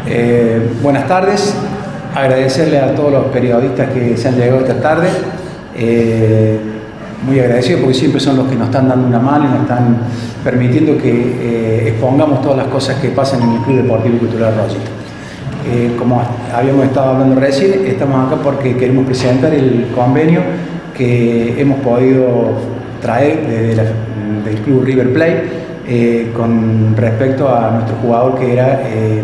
Buenas tardes, agradecerle a todos los periodistas que se han llegado esta tarde, muy agradecido porque siempre son los que nos están dando una mano y nos están permitiendo que expongamos todas las cosas que pasan en el Club Deportivo y Cultural Rollito. Como habíamos estado hablando recién, estamos acá porque queremos presentar el convenio que hemos podido traer del Club River Plate con respecto a nuestro jugador que era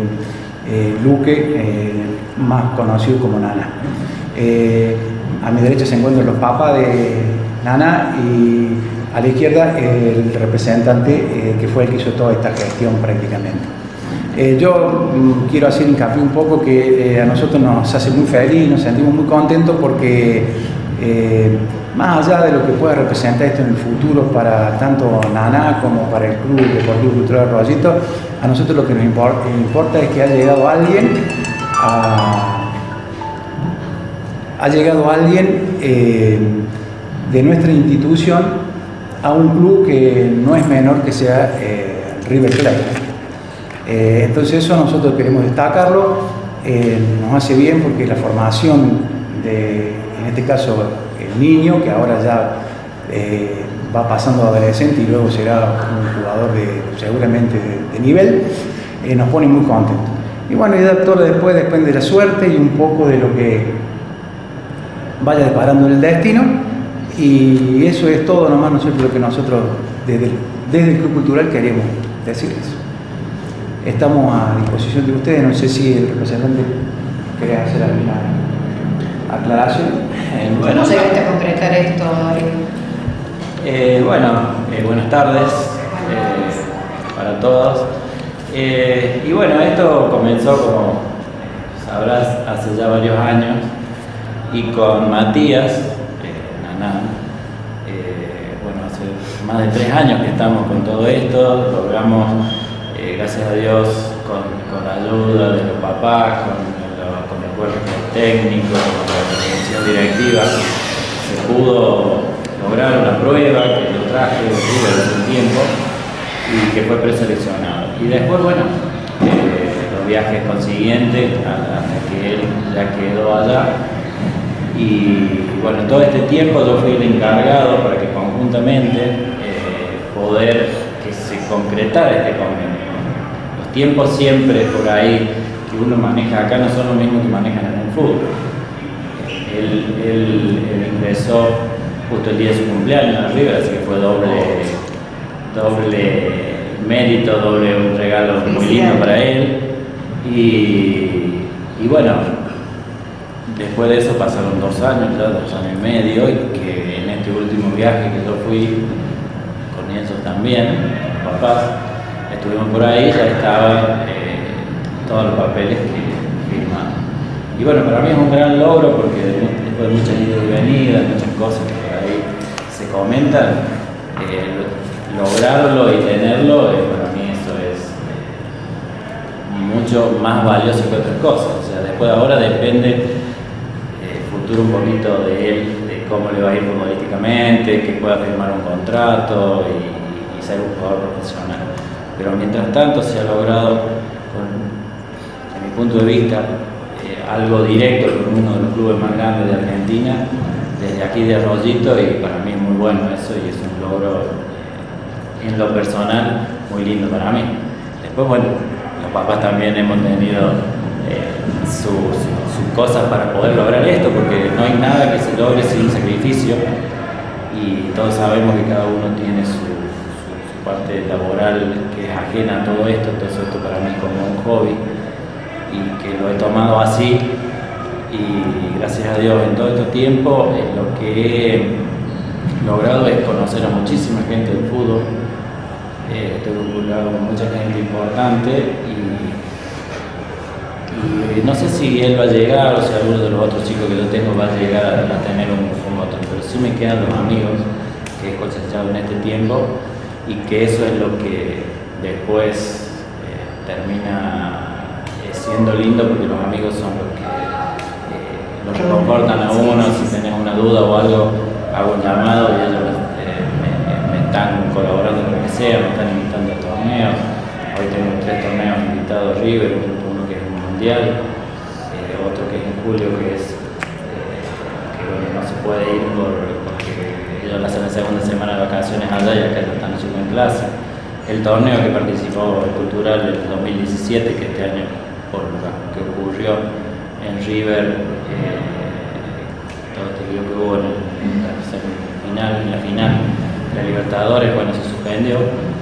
Luque, más conocido como Nana. A mi derecha se encuentran los papás de Nana y a la izquierda el representante que fue el que hizo toda esta gestión prácticamente. Yo quiero hacer hincapié un poco que a nosotros nos hace muy feliz, nos sentimos muy contentos porque más allá de lo que pueda representar esto en el futuro para tanto Nana como para el Club Deportivo Cultural Rollito, a nosotros lo que nos importa es que ha llegado alguien de nuestra institución a un club que no es menor que sea River Plate. Entonces eso nosotros queremos destacarlo, nos hace bien porque la formación en este caso el niño, que ahora ya va pasando a adolescente y luego será un jugador seguramente de nivel, nos pone muy contentos. Y bueno, ya todo después depende de la suerte y un poco de lo que vaya deparando el destino, y eso es todo nomás, ¿no es cierto?, lo que nosotros desde el Club Cultural queremos decirles. Estamos a disposición de ustedes, no sé si el representante quiere hacer alguna aclaración. ¿Cómo llegaste a concretar esto, buenas tardes para todos. Y bueno, esto comenzó, como sabrás, hace ya varios años, y con Matías, Naná, hace más de 3 años que estamos con todo esto. Logramos, gracias a Dios, con la ayuda de los papás, con el cuerpo técnico, con la comisión directiva, se pudo lograr una prueba que yo traje hace un tiempo y que fue preseleccionado. Y después, los viajes consiguientes hasta que él ya quedó allá. Y bueno, todo este tiempo yo fui el encargado para que conjuntamente poder que se concretara este convenio. Los tiempos siempre por ahí que uno maneja acá no son los mismos que manejan en el fútbol. Él ingresó justo el día de su cumpleaños a River, así que fue doble mérito, un regalo muy lindo para él. Y bueno, después de eso pasaron 2 años, ya 2 años y medio, y que en este último viaje que yo fui con ellos también, los papás, estuvimos por ahí, ya estaban todos los papeles que firmaron. Y bueno, para mí es un gran logro porque después de muchas idas y venidas, muchas cosas que por ahí se comentan, lograrlo y tenerlo, para mí eso es mucho más valioso que otras cosas. O sea, después de ahora depende futuro un poquito de él, de cómo le va a ir futbolísticamente, que pueda firmar un contrato y ser un jugador profesional. Pero mientras tanto se ha logrado, desde mi punto de vista, algo directo con uno de los clubes más grandes de Argentina, desde aquí de Rollito, y para mí es muy bueno eso y es un logro en lo personal muy lindo para mí. Después, bueno, los papás también hemos tenido sus cosas para poder lograr esto, porque no hay nada que se logre sin sacrificio, y todos sabemos que cada uno tiene su parte laboral que es ajena a todo esto. Entonces esto para mí es como un hobby y que lo he tomado así, y gracias a Dios en todo este tiempo lo que he logrado es conocer a muchísima gente del fútbol. Estoy vinculado con mucha gente importante y no sé si él va a llegar o si alguno de los otros chicos que yo tengo va a llegar a tener un otro, pero sí me quedan los amigos que he cosechado en este tiempo, y que eso es lo que después termina siendo lindo, porque los amigos son los que comportan a uno. Si tenés una duda o algo, hago un llamado y ellos me están colaborando en lo que sea, me están invitando a torneos. Hoy tengo 3 torneos invitados River, uno que es un Mundial, otro que es en julio, que es que bueno, no se puede ir porque ellos hacen la segunda semana de vacaciones allá y acá lo están haciendo en clase. El torneo que participó el Cultural del 2017, que este año, por lo que ocurrió en River, todo este lío que hubo en la final de la Libertadores, bueno, se suspendió.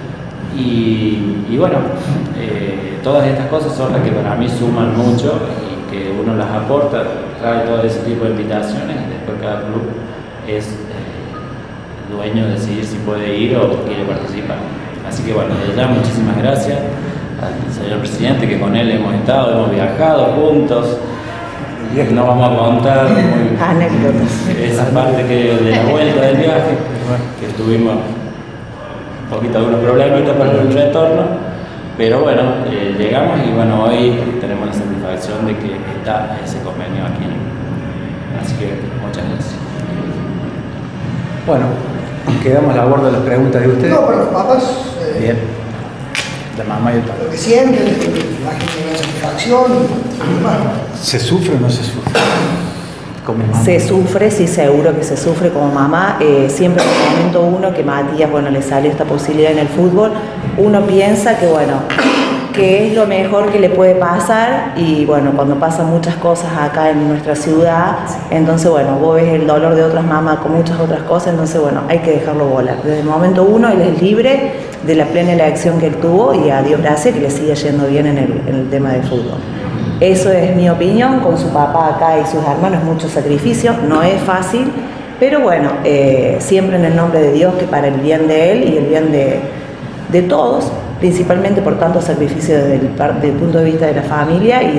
Y bueno, todas estas cosas son las que para mí suman mucho y que uno las aporta, trae todo ese tipo de invitaciones y después cada club es dueño de decidir si puede ir o quiere participar. Así que bueno, desde ya muchísimas gracias al señor presidente, que con él hemos estado, hemos viajado juntos. No vamos a contar anécdotas. Esa parte de la vuelta del viaje, que tuvimos un poquito algunos problemas para el retorno, pero bueno, llegamos y bueno, hoy tenemos la satisfacción de que está ese convenio aquí. Así que muchas gracias. Bueno, quedamos a la borda de las preguntas de ustedes. No, pero los papás. Bien. La mamá y el papá. Lo que sienten, la gente tiene satisfacción. ¿Se sufre o no se sufre? Como mamá. Se sufre, sí, seguro que se sufre como mamá. Siempre en el momento uno que Matías, bueno, le sale esta posibilidad en el fútbol, uno piensa que, bueno, que es lo mejor que le puede pasar y, bueno, cuando pasan muchas cosas acá en nuestra ciudad, entonces, bueno, vos ves el dolor de otras mamás con muchas otras cosas, entonces, bueno, hay que dejarlo volar. Desde el momento uno, él es libre de la plena elección que él tuvo y a Dios gracias que le sigue yendo bien en el tema del fútbol. Eso es mi opinión, con su papá acá y sus hermanos, mucho sacrificio, no es fácil, pero bueno, siempre en el nombre de Dios, que para el bien de él y el bien de todos, principalmente por tanto sacrificio desde el punto de vista de la familia y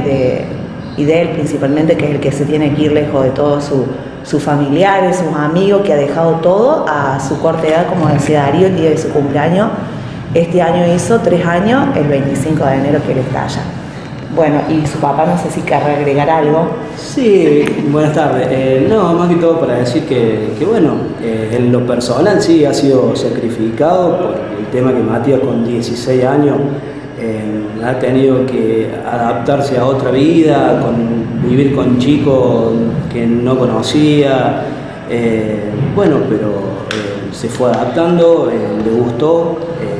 de él principalmente, que es el que se tiene que ir lejos de todos sus familiares, sus amigos, que ha dejado todo a su corta edad, como decía Darío, el día de su cumpleaños. Este año hizo 3 años, el 25 de enero que él está allá. Bueno, y su papá, no sé si querrá agregar algo. Sí, buenas tardes. No, más que todo para decir que bueno, en lo personal sí ha sido sacrificado por el tema que Matías con 16 años ha tenido que adaptarse a otra vida, vivir con chicos que no conocía. Bueno, pero se fue adaptando, le gustó,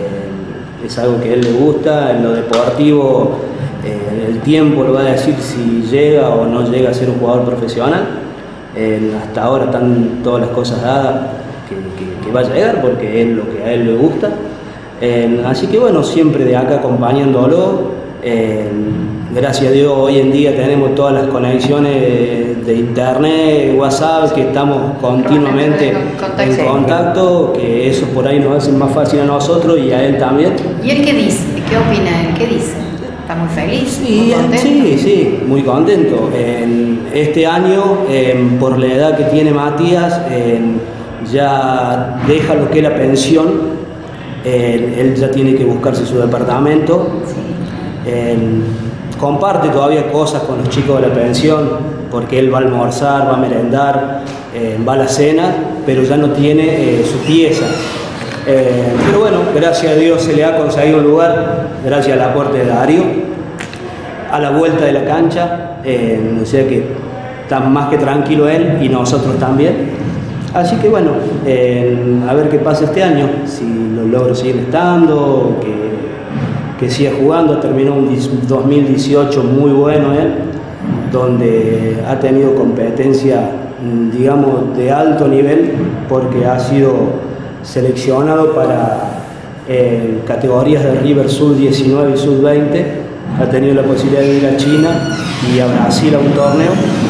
es algo que a él le gusta, en lo deportivo. El tiempo lo va a decir si llega o no llega a ser un jugador profesional. Hasta ahora están todas las cosas dadas que va a llegar porque es lo que a él le gusta. Así que bueno, siempre de acá acompañándolo. Gracias a Dios hoy en día tenemos todas las conexiones de internet, WhatsApp, que estamos continuamente en contacto, que eso por ahí nos hace más fácil a nosotros y a él también. ¿Y él qué dice? ¿Qué opina él? ¿Qué dice? ¿Está muy feliz? Sí, ¿Muy contento? sí, muy contento. Este año, por la edad que tiene Matías, ya deja lo que es la pensión, él ya tiene que buscarse su departamento. Sí. Comparte todavía cosas con los chicos de la pensión, porque él va a almorzar, va a merendar, va a la cena, pero ya no tiene su pieza. Pero bueno, gracias a Dios se le ha conseguido un lugar, gracias al aporte de Darío, a la vuelta de la cancha, o sea que está más que tranquilo él y nosotros también. Así que bueno, a ver qué pasa este año, si lo logro seguir estando, que siga jugando. Terminó un 2018 muy bueno él, donde ha tenido competencia, digamos, de alto nivel, porque ha sido seleccionado para categorías de River Sub-19 y Sub-20, ha tenido la posibilidad de ir a China y a Brasil a un torneo,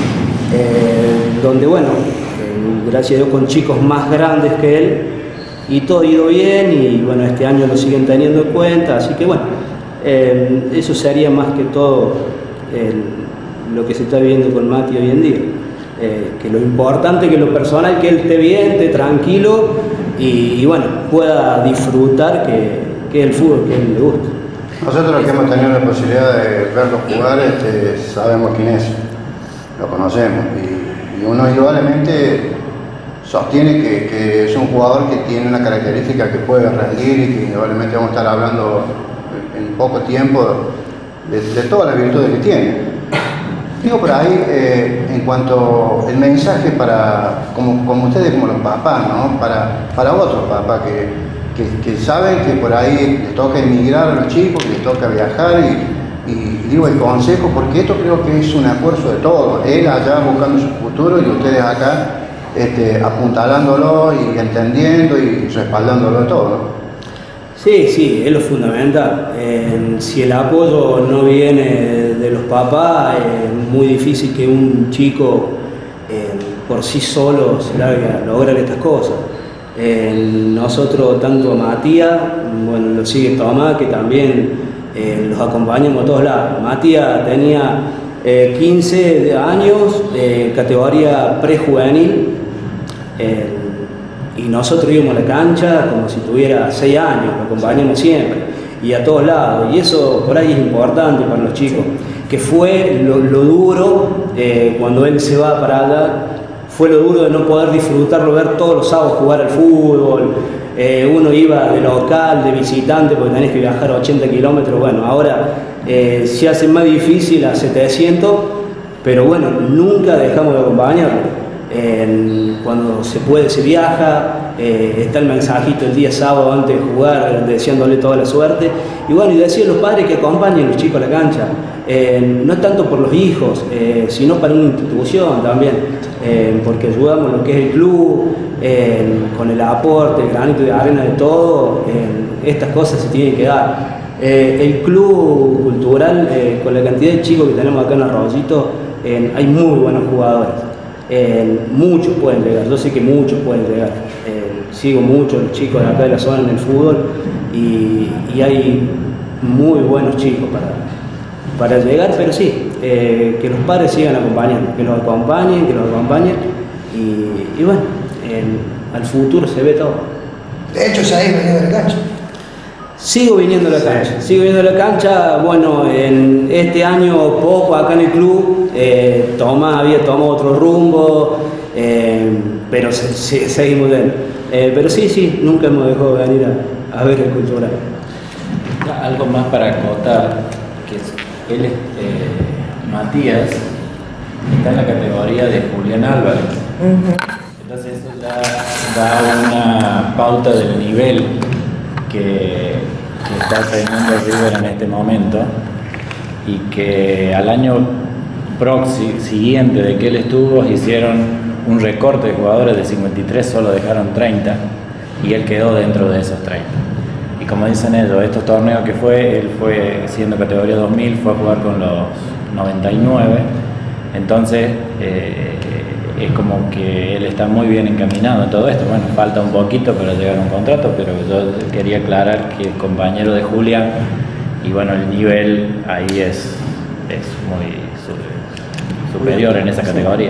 donde bueno, gracias a Dios con chicos más grandes que él, y todo ha ido bien, y bueno, este año lo siguen teniendo en cuenta, así que bueno, eso sería más que todo lo que se está viviendo con Mati hoy en día. Que lo importante, que lo personal, que él esté bien, esté tranquilo y bueno, pueda disfrutar que el fútbol que a él le gusta. Nosotros que hemos tenido la posibilidad de verlo jugar, sabemos quién es, lo conocemos y uno indudablemente sostiene que es un jugador que tiene una característica que puede rendir y que indudablemente vamos a estar hablando en poco tiempo de todas las virtudes que tiene. Digo por ahí, en cuanto el mensaje para, como ustedes, como los papás, ¿no? Para otros papás que saben que por ahí les toca emigrar a los chicos, que les toca viajar y digo el consejo, porque esto creo que es un esfuerzo de todos, él allá buscando su futuro y ustedes acá apuntalándolo y entendiendo y respaldándolo todo, ¿no? Sí, es lo fundamental. Si el apoyo no viene de los papás, es muy difícil que un chico por sí solo se largue a lograr estas cosas. Nosotros, tanto a Matías, bueno, lo sigue Tomás, que también los acompañamos a todos lados. Matías tenía 15 años, categoría prejuvenil, y nosotros íbamos a la cancha como si tuviera 6 años, lo acompañamos siempre, y a todos lados, y eso por ahí es importante para los chicos, que fue lo duro cuando él se va para allá, fue lo duro de no poder disfrutarlo, ver todos los sábados jugar al fútbol. Uno iba de local, de visitante, porque tenés que viajar 80 kilómetros. Bueno, ahora se hace más difícil a 700, pero bueno, nunca dejamos de acompañarlo. Cuando se puede se viaja, está el mensajito el día sábado antes de jugar, deseándole toda la suerte. Y bueno, y decía a los padres que acompañen a los chicos a la cancha. No es tanto por los hijos, sino para una institución también. Porque ayudamos lo que es el club, con el aporte, el granito de arena de todo, estas cosas se tienen que dar. El club cultural, con la cantidad de chicos que tenemos acá en Arroyito, hay muy buenos jugadores. Muchos pueden llegar, yo sé que muchos pueden llegar. Sigo mucho los chicos de acá de la zona en el fútbol y hay muy buenos chicos para llegar, pero sí, que los padres sigan acompañando, que los acompañen y bueno, al futuro se ve todo. De hecho, se ha ido venido de la cancha. Sigo viniendo a la cancha, bueno, en este año poco acá en el club, Tomás había tomado otro rumbo, pero seguimos dentro. Pero sí, nunca hemos dejado de venir a ver el cultural. Algo más para acotar, que él, Matías, está en la categoría de Julián Álvarez. Entonces eso ya da una pauta del nivel que está teniendo River en este momento, y que al año siguiente de que él estuvo hicieron un recorte de jugadores de 53, solo dejaron 30 y él quedó dentro de esos 30. Y como dicen ellos, estos torneos que él fue siendo categoría 2000, fue a jugar con los 99, entonces es como que él está muy bien encaminado en todo esto. Bueno, falta un poquito para llegar a un contrato, pero yo quería aclarar que es compañero de Julián y bueno, el nivel ahí es muy superior en esa categoría.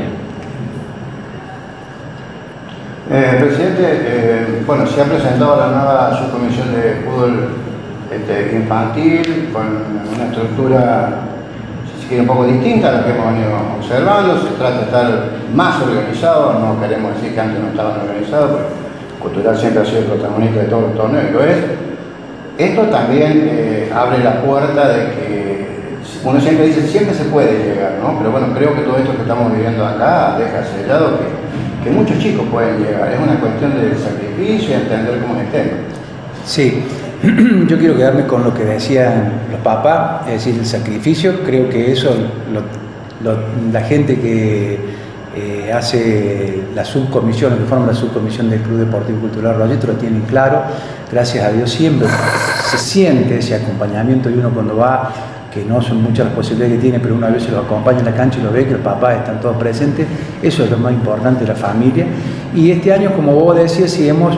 Presidente, bueno, se ha presentado la nueva subcomisión de fútbol infantil con una estructura, si se quiere, un poco distinta a la que hemos venido observando. Se trata de estar más organizado, no queremos decir que antes no estaban organizados, porque Cultural siempre ha sido el protagonista de todos los torneos, lo es. Esto también abre la puerta de que uno siempre dice, siempre se puede llegar, ¿no? Pero bueno, creo que todo esto que estamos viviendo acá deja sellado que muchos chicos pueden llegar. Es una cuestión de sacrificio y entender cómo es el tema. Sí, yo quiero quedarme con lo que decían los papás, es decir, el sacrificio. Creo que eso la gente que hace la subcomisión, que forma la subcomisión del Club Deportivo Cultural Arroyito, lo tienen claro. Gracias a Dios siempre se siente ese acompañamiento, y uno cuando va, que no son muchas las posibilidades que tiene, pero una vez se los acompaña en la cancha y lo ve que los papás están todos presentes. Eso es lo más importante de la familia. Y este año, como vos decías, sí hemos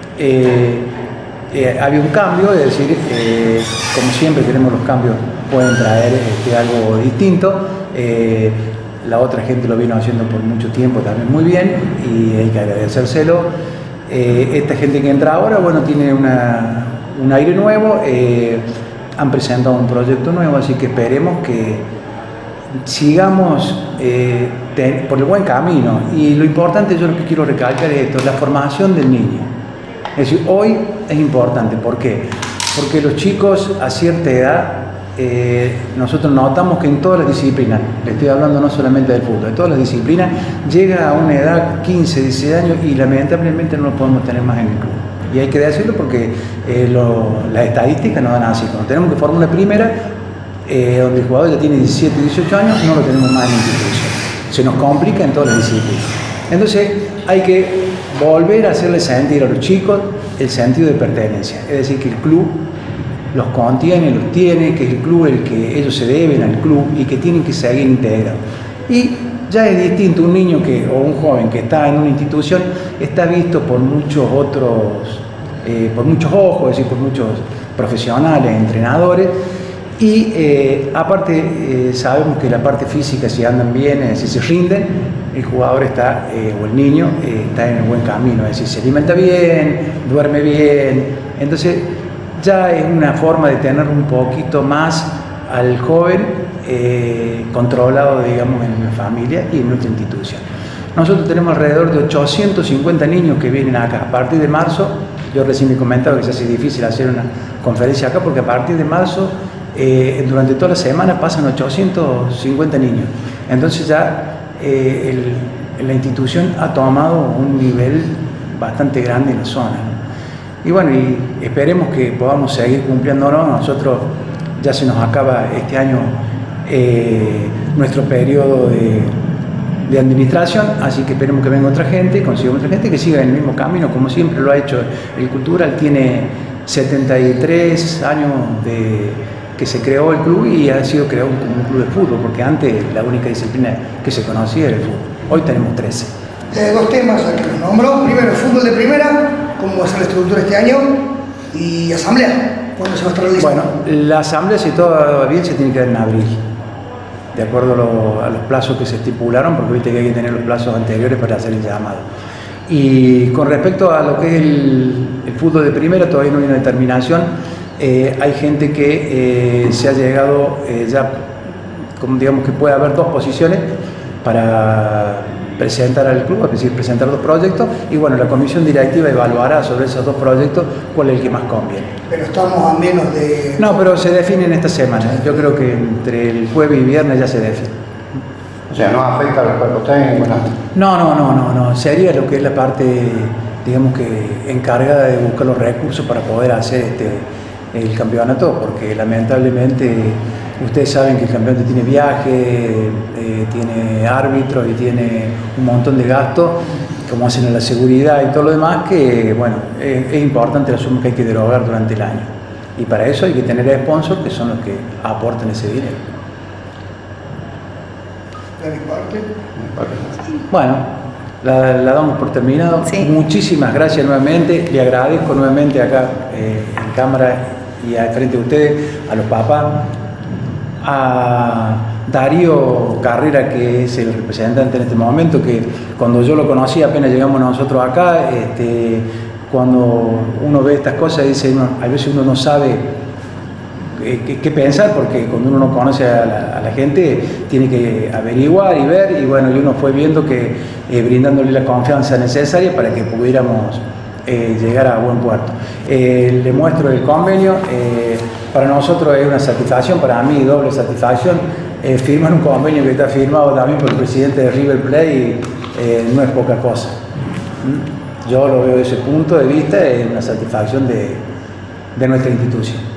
había un cambio, es decir, como siempre tenemos los cambios, pueden traer algo distinto. La otra gente lo vino haciendo por mucho tiempo también muy bien y hay que agradecérselo. Esta gente que entra ahora, bueno, tiene un aire nuevo, han presentado un proyecto nuevo, así que esperemos que sigamos por el buen camino. Y lo importante, yo lo que quiero recalcar es esto, la formación del niño. Es decir, hoy es importante. ¿Por qué? Porque los chicos a cierta edad nosotros notamos que en todas las disciplinas, le estoy hablando no solamente del fútbol, en todas las disciplinas, llega a una edad 15, 16 años y lamentablemente no lo podemos tener más en el club. Y hay que decirlo porque las estadísticas nos dan así. Cuando tenemos que formar una primera, donde el jugador ya tiene 17, 18 años, no lo tenemos más en la institución. Se nos complica en todas las disciplinas. Entonces hay que volver a hacerle sentir a los chicos el sentido de pertenencia. Es decir, que el club los contiene, los tiene, que es el club el que ellos se deben al club y que tienen que seguir integrados. Y ya es distinto un niño o un joven que está en una institución, está visto por muchos otros, por muchos ojos, es decir, por muchos profesionales, entrenadores, y aparte sabemos que la parte física, si andan bien, si se rinden, el jugador está, o el niño está en el buen camino, es decir, se alimenta bien, duerme bien, entonces ya es una forma de tener un poquito más al joven controlado, digamos, en la familia y en nuestra institución. Nosotros tenemos alrededor de 850 niños que vienen acá. A partir de marzo, yo recién me comentaba que se hace difícil hacer una conferencia acá porque a partir de marzo, durante toda la semana pasan 850 niños. Entonces ya la institución ha tomado un nivel bastante grande en la zona, ¿no? Y bueno, y esperemos que podamos seguir cumpliéndonos. Nosotros ya se nos acaba este año nuestro periodo de administración, así que esperemos que venga otra gente, consigamos otra gente que siga en el mismo camino, como siempre lo ha hecho el Cultural. Tiene 73 años que se creó el club y ha sido creado como un club de fútbol, porque antes la única disciplina que se conocía era el fútbol. Hoy tenemos 13. Dos temas aquí los nombró. Primero, el fútbol de primera, cómo va a ser la estructura este año, y asamblea, ¿cuándo se va a estar realizando? Bueno, la asamblea, si todo va bien, se tiene que dar en abril, de acuerdo a los plazos que se estipularon, porque viste que hay que tener los plazos anteriores para hacer el llamado. Y con respecto a lo que es el fútbol de primera, todavía no hay una determinación. Hay gente que se ha llegado ya, como digamos que puede haber dos posiciones para presentar al club, es decir, presentar dos proyectos, y bueno, la comisión directiva evaluará sobre esos dos proyectos cuál es el que más conviene. Pero estamos a menos de... No, pero se definen esta semana. Yo creo que entre el jueves y viernes ya se define. O sea, no afecta a los cuerpos técnicos, ¿no? No. Sería lo que es la parte, digamos que encargada de buscar los recursos para poder hacer el campeonato, porque lamentablemente ustedes saben que el campeonato tiene viaje, tiene árbitros y tiene un montón de gastos, como hacen en la seguridad y todo lo demás, que bueno, es importante la suma que hay que derogar durante el año. Y para eso hay que tener sponsors que son los que aportan ese dinero. ¿De mi parte? Bueno, la damos por terminado. Sí. Muchísimas gracias nuevamente. Le agradezco nuevamente acá en cámara y al frente de ustedes, a los papás, a Darío Carrera, que es el representante en este momento, que cuando yo lo conocí, apenas llegamos nosotros acá, cuando uno ve estas cosas, dice, a veces uno no sabe qué pensar, porque cuando uno no conoce a la gente, tiene que averiguar y ver, y bueno, y uno fue viendo que brindándole la confianza necesaria para que pudiéramos llegar a buen puerto. Le muestro el convenio. Para nosotros es una satisfacción, para mí doble satisfacción, firmar un convenio que está firmado también por el presidente de River Plate, no es poca cosa. Yo lo veo desde ese punto de vista, es una satisfacción de nuestra institución.